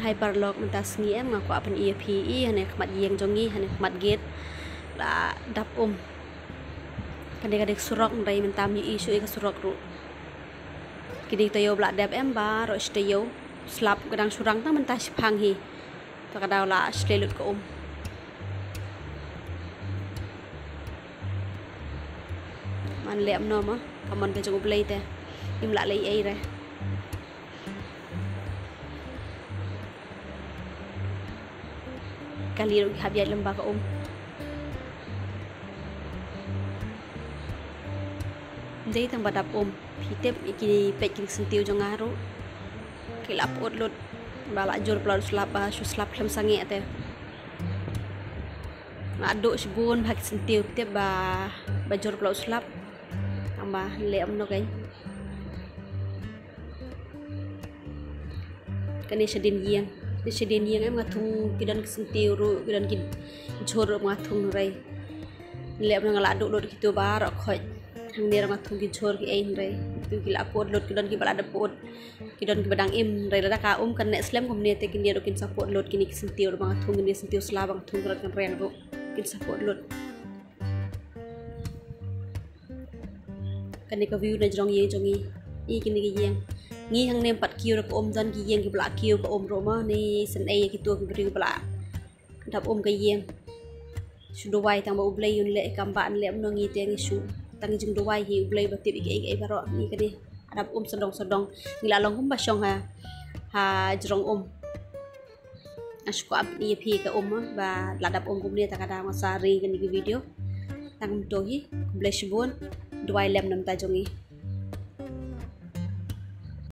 hyperlock mentas ngi em ngaku apen EPE hane khmat yeng jongi hane khmat gate la dap kadek surok ndai mentam yi isu ke surok ru kini tayo bla dap em ba ro stayo slap kadang surang tang mentas phang hi to kadau la slelut ko man lem no ma kamon ke jong play te im la lei ai re kali ru habia lembah ko dei tang badap hitep iki pek kini sentiu jong aru kilap lut bala jor plot slap ba su slap klem sange te ngadu sibun hak sentiu te ba jor plot slap amba lem no kai kani sedin yang em ngatung kidan sentiu ru kidan kin jor ngatung rai lem no ngadu lut kitu ba ro khoi hang dia ngatung ki jor ki ein rai tu ki la pot lut kidan ki bala da pot kidan ki badang im rai la ka kan nek slem kom ne te kin dia ro kin support lut kini sentiu ro ngatung ni sentiu slab bang tung kan reng ro kin support lut kan ni ka view na jong ye jongi i kini ki yang ngi hang nem pat kiu ro dan ki yang ki bla kiu ko ro ma ni sen ai ki tu ki bri bla dap ka yang sudah wai tang ba ublai yun le kamban le no ngi te ngi su tang jing do wai hi ublai ba tip i baro ni ka ni adap sedong ngila long hum ba shong ha jrong asku ab ni phi ka ba ladap kum ni ta kada masari kan ni video tang to hi bless bon do wai lem nam ta jongi